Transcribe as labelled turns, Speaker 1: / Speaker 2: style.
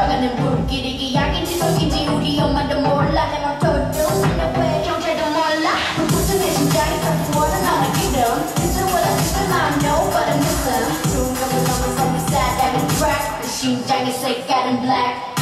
Speaker 1: 돌아가는 불길이 기약인지 속인지 우리 엄마도 몰라 내 맘대로 왜 형제도 몰라 무슨 내 심장이 터트워서 나는 기름 This is what I know but I'm missing 중간을 넘어서 이 사람은 track 내 심장의 색깔은 black